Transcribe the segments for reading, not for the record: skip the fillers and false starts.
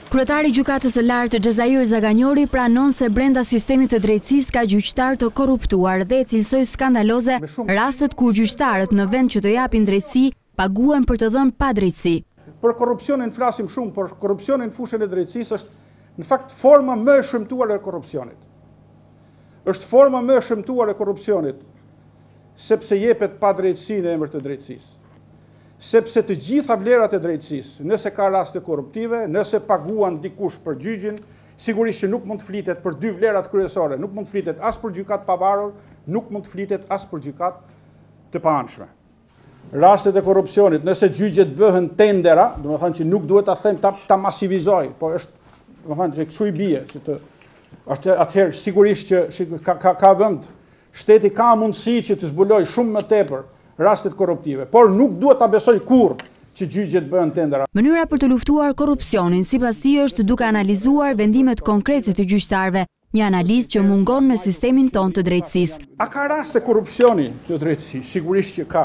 Kryetari i Gjykatës së Lartë Xhezair Zaganjori pranon se brenda sistemit të drejtësisë ka gjyqtar të korruptuar dhe cilësoi skandaloze rastet ku gjyqtarët në vend që të japin drejtësi paguhen për të dhënë padrejtësi. Për korrupsionin flasim shumë, por korrupsioni në fushën e drejtësisë është në fakt forma më e shëmtuar e korrupsionit. Është forma më e shëmtuar e korrupsionit, sepse jepet padrejtësi në emër të drejtësisë. Sepse të gjitha vlerat e drejtësisë, nëse ka raste korruptive, nëse paguan dikush për gjyqin, sigurisht që nuk mund të flitet për dy vlerat kryesore, nuk mund të flitet as për gjykat pavarur, nuk mund të flitet as për gjykat të paanshme. Rastet e korrupsionit, nëse gjyqet bëhen tendera, do të thënë që nuk duhet ta them ta masivizoj, po është, do të thënë që kështu i bie, që të atëherë sigurisht që ka vend, shteti ka mundësi që të zbuloj shumë më tepër rastet korruptive, por nuk duhet ta besoj kurrë që gjyqet bëhen tendera. Mënyra për të luftuar korrupsionin sipas tij është duke analizuar vendimet konkrete të gjyqtarëve, një analizë që mungon në sistemin tonë të drejtësisë. A ka raste korrupsioni në drejtësi? Sigurisht që ka.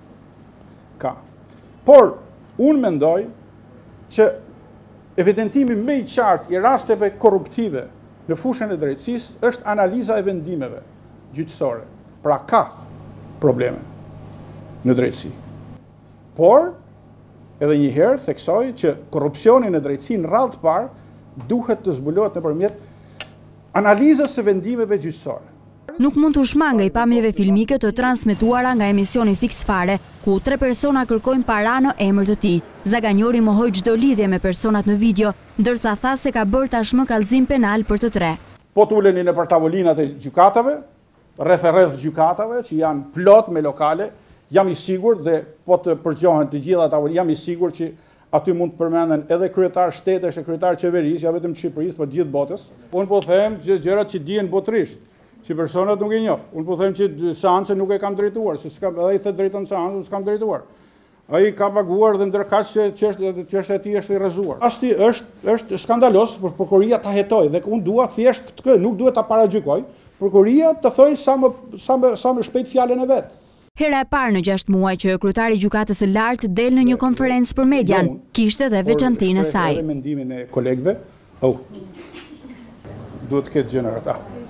Ka. Por unë mendoj që evidentimi më i qartë i rasteve korruptive në fushën e drejtësisë është analiza e vendimeve gjyqësore. Pra ka probleme në drejtësi. Por, edhe një herë theksoj që korrupsioni në drejtësi në radhë të parë duhet të zbulohet nëpërmjet analizës së vendimeve gjyqësore. Nuk mund të shmangej pamjeve filmike të transmetuara nga emisioni Fix Fare, ku 3 persona kërkojnë para në emër të tij. Zaganjori mohoi çdo lidhje me personat në video, ndërsa tha se ka bërë tashmë kallëzim penal për të 3. Po të uleni nëpër tavolinat e gjykatave, rreth gjykatave që janë plot me lokale, jam i sigurt dhe po të përgjohen të gjitha tavolin, jam i sigurt që aty mund të përmenden edhe kryetar shtetesh e kryetar qeverisë, ja vetëm të Shqipërisë, por të gjithë botës. Unë po them që gjërat që dihen botërisht, që personat nuk e njoh. Unë po them që seancën nuk e kam drejtuar, se s'kam edhe i the drejton seancën, s'kam drejtuar. Ai ka paguar dhe ndërkaq që çështja e tij është i rrezuar. Ashti është skandalos, por prokuroria ta hetoj dhe unë dua thjesht këtë, nuk duhet ta paragjykoj. Prokuroria të thojë sa më shpejt fjalën e vet. Hera e parë në 6 muaj që kryetari i Gjykatës së Lartë del në një konferencë për median, kishte dhe veçantinë e saj. Edhe mendimin e kolegëve, duhet të ketë gjëra ata.